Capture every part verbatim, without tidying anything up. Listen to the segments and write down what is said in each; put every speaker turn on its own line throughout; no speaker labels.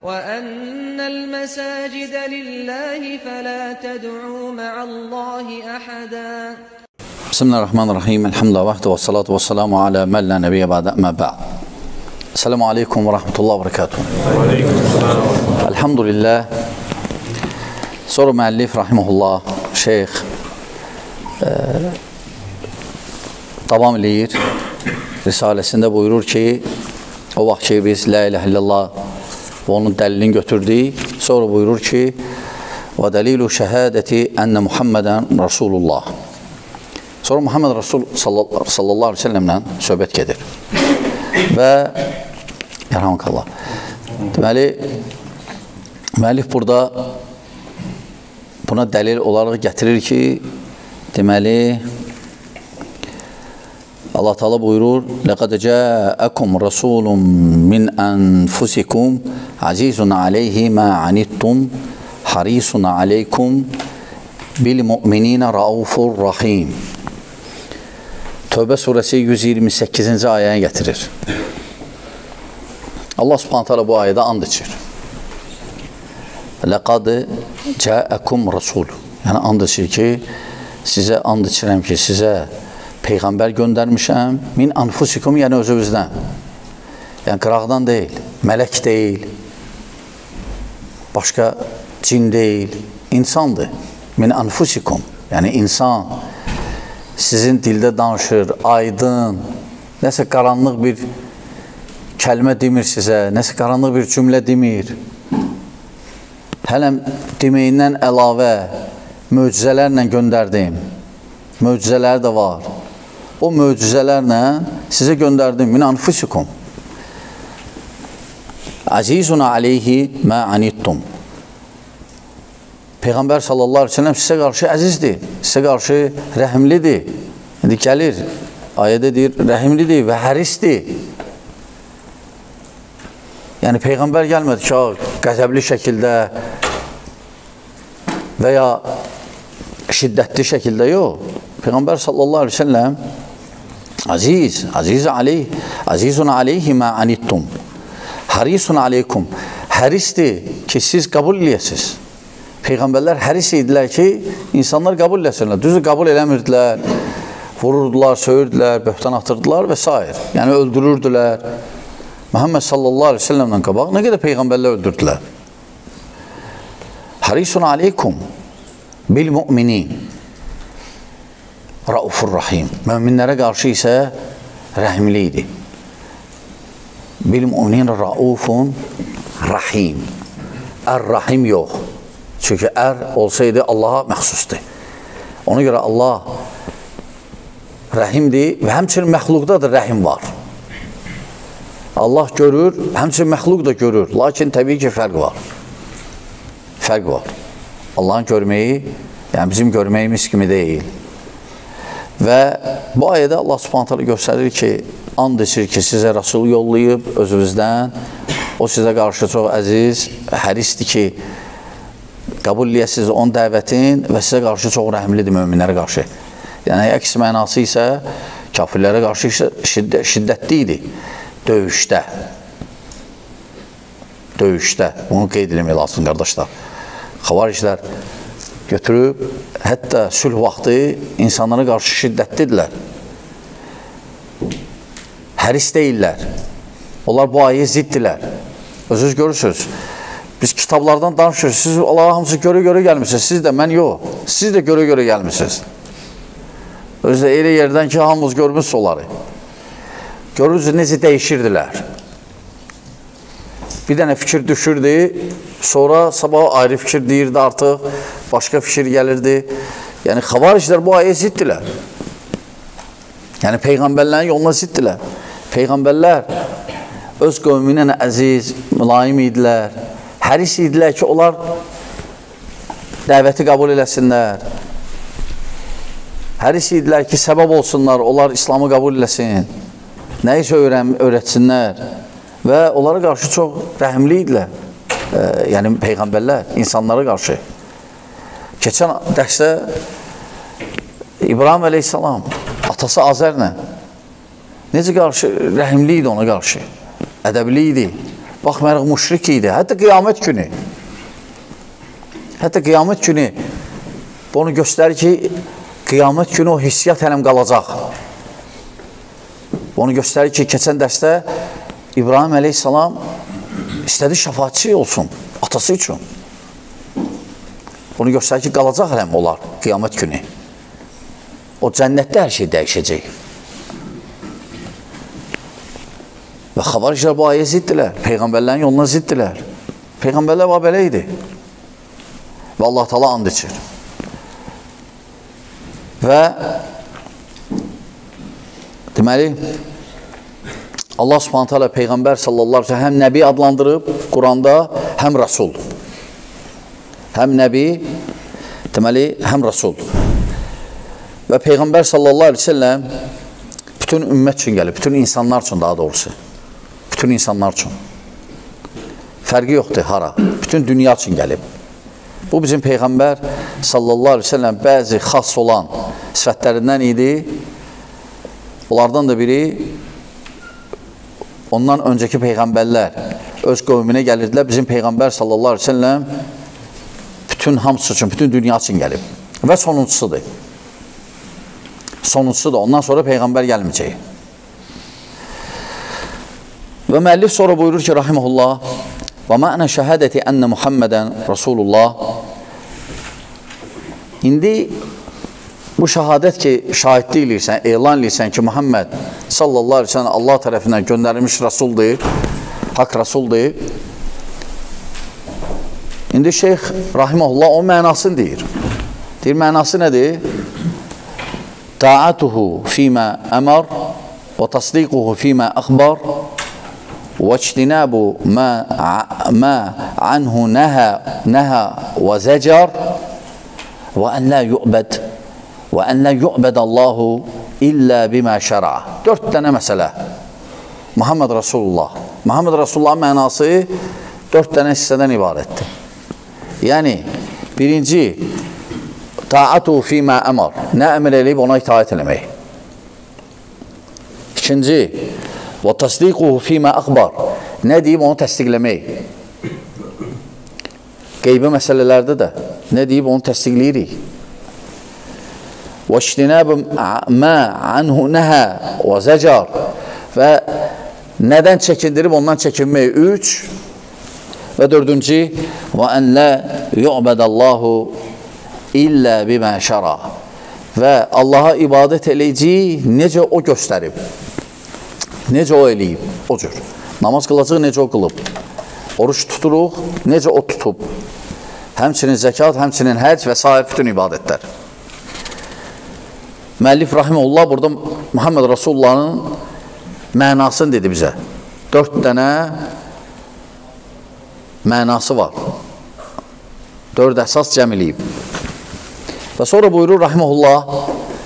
وَأَنَّ الْمَسَاجِدَ لِلَّهِ فَلَا تَدْعُوا مَعَ اللّٰهِ أَحَدًا.
Bismillahirrahmanirrahim. Elhamdülillah vahde ve salatu ve selamu ala men la nebiye ba'de emme ba'd. Selamu aleyküm ve rahmetullah ve berekatuhu. Elhamdülillah. Sonra müellif rahimehullah şeyh e, davam eləyir. Risaləsində buyurur ki, o vaxt ki biz la ilahe illallah və onun dəlilini götürdük. Sonra buyurur ki, və dəlilu şəhədəti ənə Muhammedən Rasulullah. Sonra Muhammed Rasul sallallahu aleyhi ve sellemlə söhbət gedir. Və yarhamukallah. Deməli, müəllif burada buna dəlil olaraq gətirir ki, deməli, Allah Teala buyurur: "Laqad ca'akum rasulun min anfusikum azizun alayhi ma anittum harisun alaykum bil mu'minina raufur rahim." Tövbə surəsi yüz iyirmi səkkizinci ayəyə gətirir. Allah Subhanahu taala bu ayədə and içir. Laqad ca'akum rasul. Yəni and içir ki, sizə and içirəm ki, sizə Peyğəmbər göndərmişəm, min anfusikum, yəni özünüzdən. Yəni qıraqdan deyil, mələk deyil, başqa cin deyil, insandır. Min anfusikum, yəni insan sizin dildə danışır, aydın, nəsə qaranlıq bir kəlmə demir sizə, nəsə qaranlıq bir cümlə demir. Hələm deməyindən əlavə möcüzələrlə göndərdim, möcüzələr də var. O möcüzələrlə sizə göndərdim. Min anfusikum. Azizun aleyhi mə anittum. Peyğəmbər sallallahu aleyhi ve sellem sizə qarşı əzizdir, sizə qarşı rəhimlidir. İndi gəlir, ayədə deyir, rəhimlidir və hərisdir. Yəni, Peyğəmbər gəlmədi ki, qəzəbli şəkildə və ya şiddətli şəkildə, yox. Peyğəmbər sallallahu aleyhi ve sellem aziz, aziz aleyh, azizun aleyhi mə anittum, harisun aleykum, hərisdir ki, siz qəbul eləyəsiniz. Peyğəmbərlər həris idilər ki, insanlar qəbul eləsinlər. Düzdür, qəbul eləmirdilər, vururdular, söyürdülər, böhtan atırdılar və s. Yəni, öldürürdülər. Muhammed sallallahu aleyhi ve sellemdən qabaq nə qədər Peyğəmbərlər öldürdülər? Harisun aleykum bil mu'minin raufur rahim. Möminlərə qarşı isə rəhimli idi. Bil mu'minin raufun rahim. Ər-rahim yox. Çünki ər olsaydı Allaha məxsusdur. Ona görə Allah rəhimdir və həmçinin məxluqdadır rəhim var. Allah görür, həmçinin məxluq da görür. Lakin təbii ki, fərq var. Fərq var. Allahın görməyi, yəni bizim görməyimiz kimi deyil. Və bu ayədə Allah Subhanahu taala göstərir ki, and içir ki, sizə Rasul yollayıb özünüzdən, o sizə qarşı çox əziz, hərisdir ki, qəbul eləyəsiniz onun dəvətin və sizə qarşı çox rəhimlidir möminlərə qarşı. Yəni, əks mənası isə kafirlərə qarşı şiddə, şiddətli idi. Döyüşdə. Döyüşdə. Bunu qeyd eləmək lazım, qardaşlar. Xavariclər götürüb, hətta sülh vaxtı insanlara qarşı şiddətlidirlər. Həris deyirlər. Onlar bu ayəyə ziddirlər. Özünüz görürsünüz. Biz kitablardan danışırız. Siz Allah'a hamısı görə-görə gəlmişsiniz. Siz də, mən yox. Siz də görə-görə gəlmişsiniz. Özü də elə yerdən ki, hamımız görmüşsünüz onları. Görürsünüz, necə dəyişirdilər. Bir dənə fikir düşürdü, sonra sabah ayrı fikir deyirdi artıq, başqa fikir gəlirdi. Yəni, xavariclər bu ayəyə ziddirlər. Yəni, Peyğəmbərlərin yoluna ziddirlər. Peyğəmbərlər öz qövmünə əziz, mülayim idilər, həris idilər ki, onlar dəvəti qəbul eləsinlər. Həris idilər ki, səbəb olsunlar, onlar İslamı qəbul eləsin, nəyisə öyrətsinlər. Və onlara qarşı çox rəhimli idilər, e, yəni Peyğəmbərlər, insanlara qarşı. Keçən dərsdə İbrahim əleyhissalam, atası Azərlə necə qarşı, rəhimli idi ona qarşı, ədəbli idi. Baxmayaraq müşrik idi. Hətta qiyamət günü. Hətta qiyamət günü bunu göstərir ki, qiyamət günü o hissiyat hələm qalacaq. Onu göstərir ki, keçən dərsdə İbrahim əleyhissalam istədi şəfaatçi olsun, atası üçün. Onu göstərir ki, qalacaq hələm olar qiyamət günü. O cənnətdə hər şey dəyişəcək. Və xavariclər bu ayə ziddilər, Peyğəmbərlərin yoluna ziddilər. Peyğəmbərlər var belə idi. Və Allah Teala and içir. Və deməli, Allah Subhanahu Teala Peyğəmbər sallallahu aleyhi ve sellem həm Nəbi adlandırıb Quranda, həm Rasul. Həm Nəbi, deməli, həm Rasul. Və Peyğəmbər sallallahu aleyhi ve sellem bütün ümmət üçün gəlib, bütün insanlar üçün daha doğrusu. Bütün insanlar üçün. Fərqi yoxdur, hara. Bütün dünya üçün gəlib. Bu bizim Peyğəmbər sallallahu aleyhi ve sellem bəzi xas olan sifətlərindən idi. Onlardan da biri, ondan öncəki Peyğəmbərlər öz qövmünə gəlirdilər. Bizim Peyğəmbər sallallahu aleyhi ve sellem bütün hamısı üçün, bütün dünya üçün gəlib. Və sonuncusudur. Sonuncusudur. Ondan sonra Peyğəmbər gəlməyəcək. Və müəllif sonra buyurur ki, rahiməhullah, və mə'nə şəhədəti ənə Muhammədən Rasulullah. İndi bu şəhadət ki, şahidlik eləyirsən, elan eləyirsən ki, Muhammed sallallahu aleyhi ve sellem Allah tərəfindən göndərilmiş Rasuldur, haqq Rasuldur. İndi Şeyx rahiməhullah o mənasını deyir. Deyir, mənası nədir? Ta'atuhu fīmə əmər və tasdiquhu fīmə əxbar وَاجْتِنَابُ مَا, ما عَنْهُ نَهَى, نهى وَزَجَرْ وَأَنْ لَا يُعْبَدْ وَأَنْ لَا يُعْبَدَ اللّٰهُ إِلَّا بِمَا شَرَعَ. Dört tane məsələ. Muhammed Rasulullah. Muhammed Rasulullah'ın mənası dört tane hissədən ibarətdir. Yəni, birinci, ta'atu fīmə əmər. Nə əmr eləyib ona itaət eləmək. İkinci, və təsdiquhu fīmə əxbar. Nə deyib onu təsdiqləmək. Qeybi məsələlərdə də nə deyib onu təsdiqləyirik. Və iştinəbü mə anhu nəhə və zəcar. Və nədən çəkindirib ondan çəkinmək. Üç. Və dördüncü, və ən lə yu'bədəllahu illə bimə şəra. Və Allaha ibadət eləyəcək necə o göstərib. Necə o eləyib, o cür. Namaz qılacaq, necə o qılıb. Oruç tuturuq, necə o tutub. Həmçinin zəkat, həmçinin həc və s. bütün ibadətlər. Müəllif rahiməhullah burada Muhammed Rasulullah'ın mənasını dedi bizə. Dörd dənə mənası var. Dörd əsas cəm eləyib. Və sonra buyurur rahiməhullah,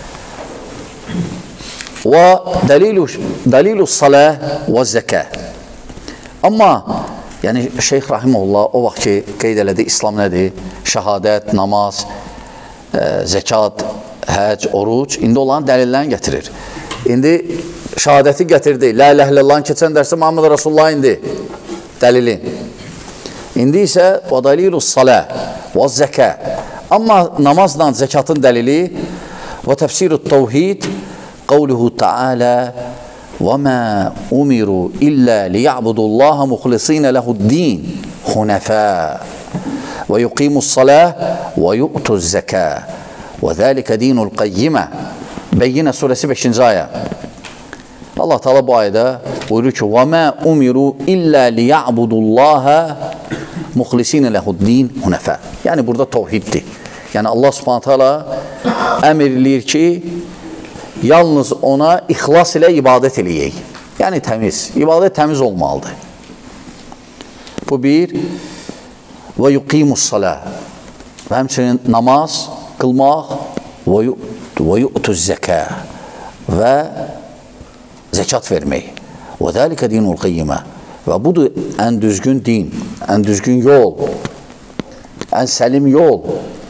və dəlilu salə və zəkə. Amma, yəni Şeyx Rahimullah o vaxt ki, qeyd elədi, İslam nədir? Şəhadət, namaz, ə, zəkat, həc, oruc, indi olan dəlillərini gətirir. İndi şəhadəti gətirdi, la ilə illallahın keçən dərsi Muhammed Rasulullah indi dəlilin. İndi isə və dəlilu salə və zəkə. Amma namazla zəkatın dəlili və təfsirü təvhid قوله تعالى وما أمروا إلا ليعبدوا الله مخلصين له الدين حنفاء ويقيموا الصلاة ويؤتوا الزكاة وذلك دين القيمة. Beyyinə surəsi beşinci ayə. Allah Teala bu ayədə buyurur ki وما أمروا إلا ليعبدوا الله مخلصين له الدين حنفاء. Yəni burada tevhiddir. Yəni Allah Subhanahu taala əmr eləyir ki, yalnız ona ixlas ilə ibadət eləyək. Yəni təmiz. İbadət təmiz olmalıdır. Bu bir. Və yuqimus salah. Və həmçinin namaz qılmaq və yu'tuz zəkə və zəkat vermək. Və dəlikə dinul qeyyimə. Və budur ən düzgün din, ən düzgün yol, ən səlim yol.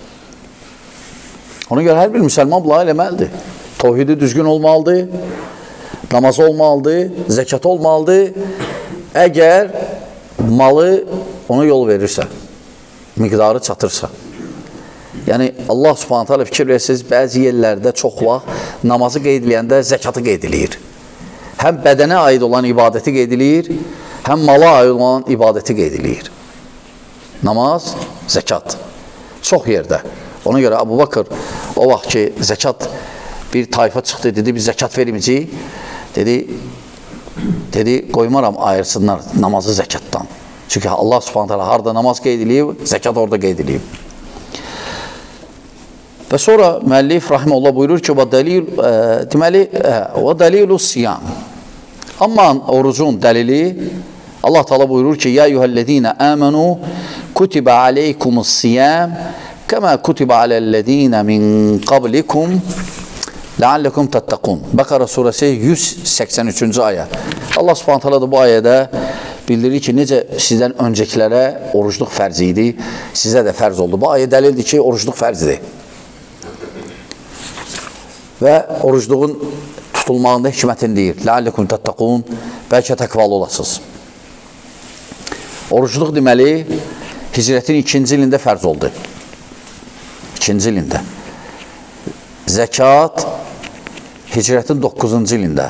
Ona görə hər bir müsəlman bunları eləməlidir. Tevhidi düzgün olmalıdır, namazı olmalıdır, zəkat olmalıdır. Əgər malı ona yol verirsə, miqdarı çatırsa. Yəni, Allah subhanət hələ fikir verirsiniz, bəzi yerlərdə çox vaxt namazı qeyd ediləyəndə zəkatı qeyd edilir. Həm bədənə aid olan ibadəti qeyd edilir, həm mala aid olan ibadəti qeyd edilir. Namaz, zəkat. Çox yerdə. Ona görə Əbu Bakır o vaxt ki, zəkat bir tayfa çıxdı, dedi, biz zəkat verməyəcəyik. Dedi, dedi, qoymaram ayırsınlar namazı zəkatdan. Çünki Allah subhanət hələ harada namaz qeyd edilib, zəkat orada qeyd edilib. Və sonra müəllif rahimehullah buyurur ki, və dəlil, e, deməli, e, və dəlilu siyam. Amma orucun dəlili, Allah Teala buyurur ki, ya eyyuhəl-ləzīnə əmənu kutibə aleykumus siyam kəmə kutibə aləl-ləzīnə min qablikum ləalləkum təttəqun. Bəqara surəsi yüz səksən üçüncü ayə. Allah subhanət hələ də bu ayədə bildirir ki, necə sizdən öncəkilərə orucluq fərz idi, sizə də fərz oldu. Bu ayə dəlildir ki, orucluq fərzdir. Və orucluğun tutulmağında hikmətin deyir. Ləalləkum təttəqun, bəlkə təqvalı olasınız. Orucluq deməli, hicrətin ikinci ilində fərz oldu. İkinci ilində. Zəkat, hicrətin doqquzuncu ilində.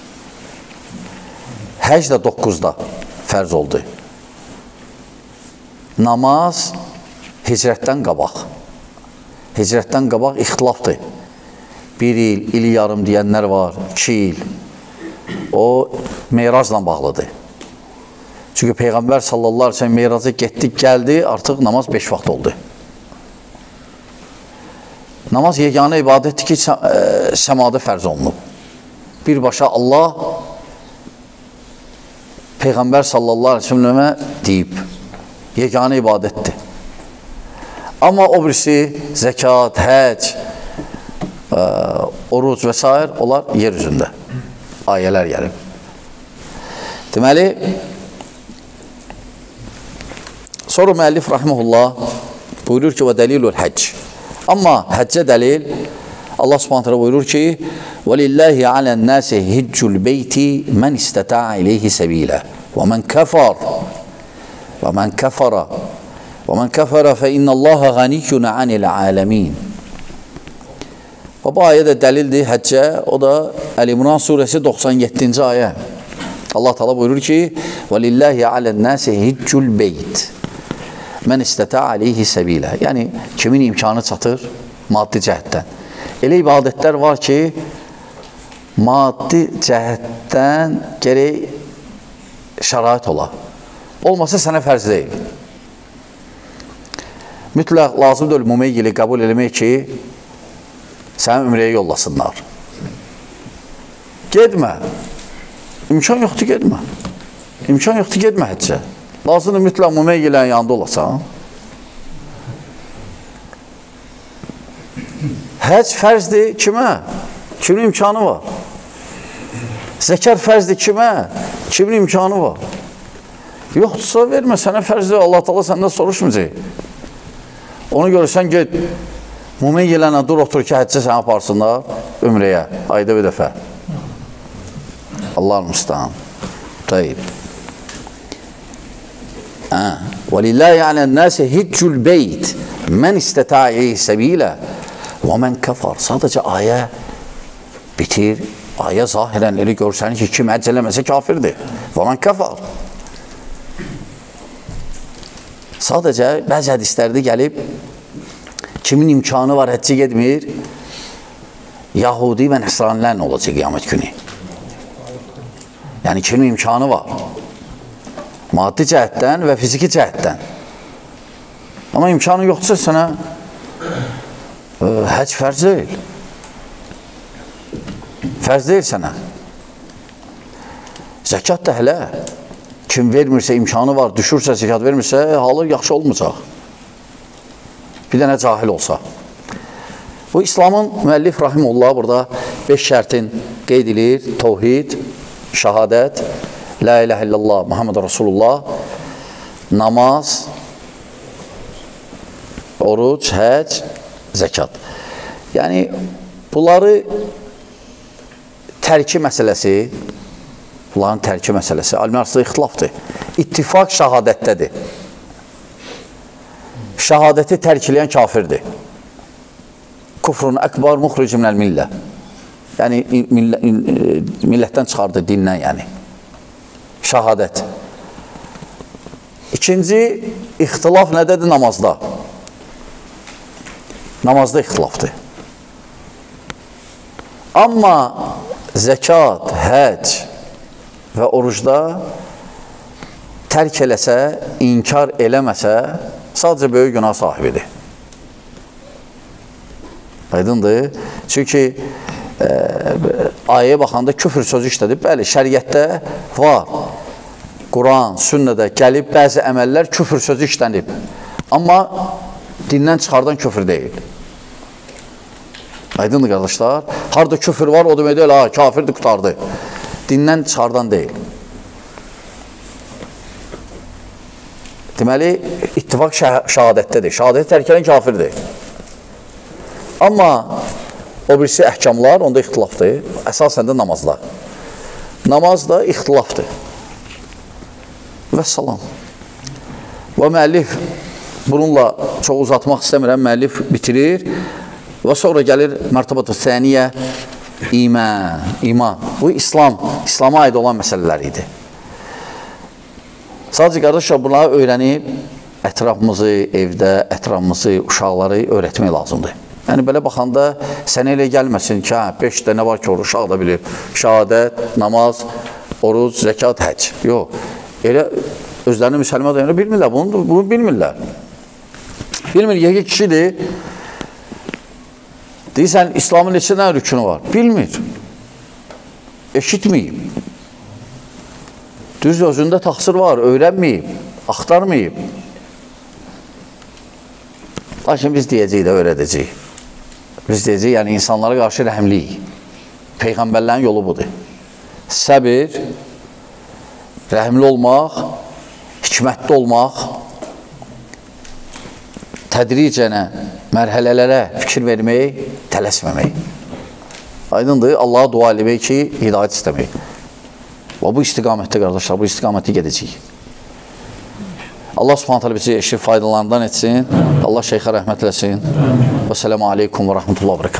Həc də doqquzda fərz oldu. Namaz, hicrətdən qabaq. Hicrətdən qabaq ixtilafdır. Bir il, il yarım deyənlər var, iki il. O, meyracla bağlıdır. Çünki Peyğəmbər sallallahu aleyhi ve sellem meyraca getdik, gəldi, artıq namaz beş vaxt oldu. Namaz yeganə ibadətdir ki, səmada fərz olunub. Birbaşa Allah Peyğəmbər sallallahu aleyhi ve sellemə deyib, yeganə ibadətdir. Amma o birisi, zəkat, həc, oruc və s. onlar yer üzündə ayələr gəlib. Deməli, sonra müəllif rahimehullah buyurur ki, və dəlilul həcc. Amma həccə dəlil, Allah subhanətə buyurur ki, وَلِلَّهِ عَلَى النَّاسِ هِجُّ الْبَيْتِ مَنْ اِسْتَتَعَ إِلَيْهِ سَبِيلًا وَمَنْ كَفَرَ وَمَنْ كَفَرَ وَمَنْ كَفَرَ فَإِنَّ اللَّهَ غَنِيٌّ عَنِ الْعَالَمِينَ. Və bu ayə də dəlildir həccə, o da Əl-İmran surəsi doxsan yeddinci ayə. Allah Teala buyurur ki, وَلِلَّهِ عَلَى النَّاسِ هِجُّ الْبَيْتِ مَنْ اِسْتَتَعَ عَلَيْهِ سَبِيلًا. Yəni, kimin imkanı çatır? Maddi cəhətdən. Elə ibadətlər var ki, maddi cəhətdən gərək şərait ola. Olmasa sənə fərz deyil. Mütləq lazımdır ümumiyyəli qəbul eləmək ki, səni ümrəyə yollasınlar. Gedmə. İmkan yoxdur, gedmə. İmkan yoxdur, gedmə həccə. Lazımdır mütləq ümumiyyələrin yanında olasan. Həc fərzdir kimə? Kimin imkanı var? Zəkat fərzdir kimə? Kimin imkanı var? Yoxdursa vermə, sənə fərzdir, Allah Teala səndən soruşmayacaq. Onu görürsən, get. Mümin gələnə dur, otur ki, həccə səni aparsınlar ümrəyə, ayda bir dəfə. Allah-ı müstəhan. Tayyib. وَلِلَّهِ عَلَى النَّاسِ هِجُّ الْبَيْتِ مَنْ اِسْتَتَعَ إِلَيْهِ سَبِيلًا وَمَنْ كَفَرَ. Sadəcə ayə bitir, ayə zahirən elə görsənir ki, kim həcc eləməsə kafirdir. وَمَنْ كَفَرَ. Sadəcə bəzi hədislərdə gəlib, kimin imkanı var, həccə getmir, Yahudi və Nəsranilərin olacaq qiyamət günü. Yəni, kimin imkanı var? Maddi cəhətdən və fiziki cəhətdən. Amma imkanı yoxdursa sənə həc fərz deyil. Fərz deyil sənə. Zəkat da hələ. Kim vermirsə, imkanı var, düşürsə, zəkat vermirsə, halı yaxşı olmayacaq. Bir dənə cahil olsa. Bu, İslamın müəllif rahimullah burada beş şərtin qeyd edir. Tevhid, şəhadət, La ilahe illallah, Muhammed Rasulullah, namaz, oruc, həc, zəkat. Yəni, bunları tərki məsələsi, Bunların tərki məsələsi. Alimlər arasında ixtilafdır. İttifaq şəhadətdədir. Şəhadəti tərk eləyən kafirdir. Kufrun əkbar muxric minəl millə. Yəni, millətdən çıxardı, dindən yəni. Şəhadət. İkinci, ixtilaf nədədir? Namazda. Namazda ixtilafdır. Amma zəkat, həc və orucda tərk eləsə, inkar eləməsə, sadəcə böyük günah sahibidir. Aydındır. Çünki e, ayəyə baxanda küfür sözü işlədib. Bəli, şəriətdə var. Quran, sünnədə gəlib bəzi əməllər küfür sözü işlənib. Amma dindən çıxardan küfür deyil. Aydındır, qardaşlar. Harada küfür var, o demək deyil, ha, kafirdir, qutardı. Dindən çıxardan deyil. Deməli, ittifaq şəhadətdədir. Şəhadəti tərk edən kafirdir. Amma o birisi əhkamlar, onda ixtilafdır. Əsasən də namazda. Namazda ixtilafdır. Və salam. Və müəllif, bununla çox uzatmaq istəmirəm, müəllif bitirir və sonra gəlir mərtəbət-ü səniyyə, iman, iman. Bu, İslam, İslama aid olan məsələlər idi. Sadəcə, qardaşlar, bunları öyrənib, ətrafımızı, evdə, ətrafımızı, uşaqları öyrətmək lazımdır. Yəni, belə baxanda sənə elə gəlməsin ki, hə, beş dənə var ki, uşaq da bilir. Şəhadət, namaz, oruc, zəkat, həc. Yox, elə özlərini müsəlman da bilmirlər, bunu, bunu bilmirlər. Bilmir, yeki kişidir, deyirsən, İslamın neçə dənə rükünü var? Bilmir, eşitməyib. Düz özündə taxsir var, öyrənməyib, axtarmayıb. Lakin biz deyəcəyik də öyrədəcəyik. Biz deyəcəyik, yəni insanlara qarşı rəhmliyik. Peyğəmbərlərin yolu budur. Səbir, rəhmli olmaq, hikmətli olmaq, tədricənə, mərhələlərə fikir vermək, tələsməmək. Aydındır, Allaha dua eləmək ki, hidayət istəmək. Və bu istiqamətdə, qardaşlar, bu istiqamətdə gedəcəyik. Allah subhanət hələ bizi eşit faydalarından etsin. Allah şeyxə rəhmət eləsin. Və sələmu aleykum və rəhmətullah və bərəkət.